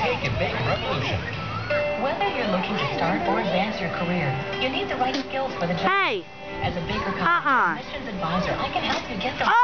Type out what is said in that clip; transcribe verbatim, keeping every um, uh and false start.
Take and Bake Revolution. Whether you're looking to start or advance your career, you need the right skills for the job. Hey! As a baker Uh-uh. admissions advisor, I can help you get the... Oh!